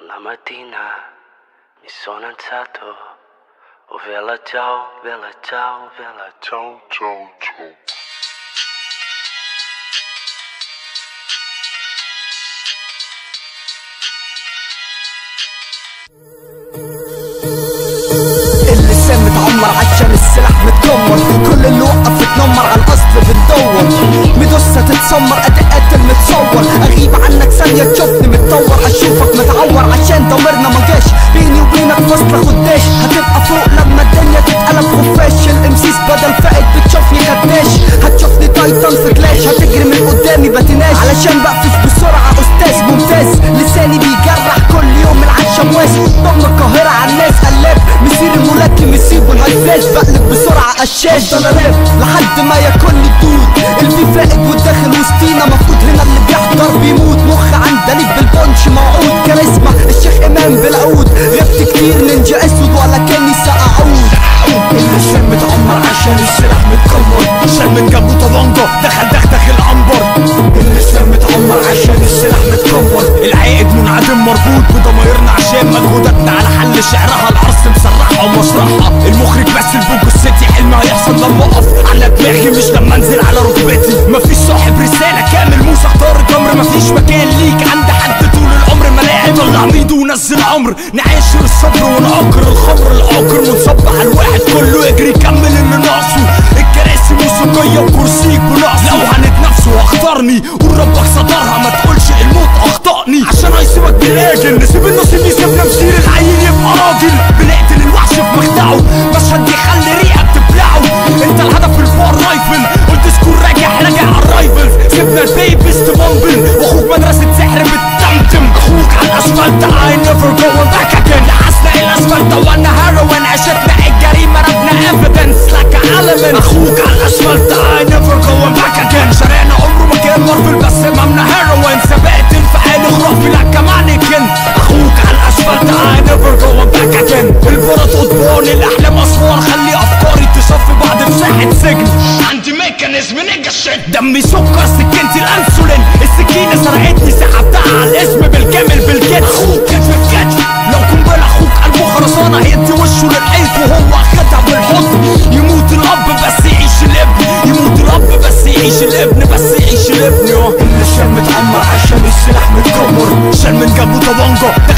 La mattina mi sono alzato, oh vela ciao, vela ciao, vela ciao, ciao, ciao. اللسان متعمر عشان السلاح متكمر، كل اللي وقف اتنمر على الاصل بندور، مدوسة تتسمر ادقات المتصور، اغيب عنك ثانية تشوفني متطور، اشوفك متعور عشان ضميرنا ما جاش، بيني وبينك فاصلة خداش، هتبقى فوق لما الدنيا تتقلب خفاش، الامسيس بدل فائد بتشوفني خداش، هتشوفني تايتان في كلاش، هتجري من قدامي بتناش، علشان بقفز بسرعة استاذ ممتاز، لساني بيجرح كل يوم العشا مواس، ضم القاهرة على الناس قلاب، مسير الملاكم يسيبوا الهزاز، بقلب بسرعة قشاش، افضل الراب لحد ما ياكلني الدود، الفي فائد والداخل وسطينا، مفروض هنا اللي بيحضر بيموت، مخ عندليك بالبونش موعود، كاريزما الشيخ امام بالعود، غبت كتير نينجا اسود ولا كاني ساعود، اللسان متعمر عشان السلاح متكمر، شال من جنبه طبنجة دخل عنبر، اللسان متعمر عشان السلاح متكمر، العائد منعدم مربوط بضمايرنا عشان مجهوداتنا على حل شعرها، العرس مسرحها ومسرحها، المخرج بس البوج السيتي حلم هيحصل لما اقف على دماغي مش لما انزل على ركبتي، مفيش صاحب رسالة كامل موسى اختار الجمر، مفيش مكان ليك عند حد طول العمر، ملاعب طلع ميدو ونزل عمر، نعاشر الصبر ونعكر الخمر العاكر، ونصب على الواحد كله يجري يكمل اللي ناقصه، الكراسي موسيقية وكرسيك بنقص، لو هنتنافسوا واختارني قول ربك سترها، ما تقولش الموت اخطأني، عشان هيسيبك بالراجل، نسيب النصيب يسيبنا مسير العيل يبقى راجل، بنقتل الوحش في مخدعه، مشهد يخلي ريقك تبلعه، انت الهدف في الفار رايفل، قلت سكور راجع على الرايفلز، سيبنا البيبيز تبمبل، واخوك مدرسة سحر بتتمتم، اخوك على الاسفلت I never going back again، لحسنا الاسفلت وانا هيروين، عشتنا الجريمة ربنا evidence like a element، اخوك على الاسفلت I never going back again، شارعنا عمره ما كان مارفل بس امامنا هيروين، سبقت انفعالي خرافي لك مانيكن، اخوك على الاسفلت I never going back again، البرد قضبان الاحلام اسوار، خلي افكاري تصفي بعد في ساحة سجن، عندي ميكانيزم نيجا شيت، دمي سكر سكنتي الانسولين، السكينة سرقتني سحبتها على الاسم بالكامل بالكتف، اخوك كتف في كتف، لو قنبلة اخوك قلبه خرسانة هيدي وشه للحيط وهو اخدها بالحضن، يموت الاب بس يعيش الابن، يموت الاب بس يعيش الابن، بس يعيش الابن، اللسان متعمر عشان السلاح متكمر، شال من جنبه طبنجة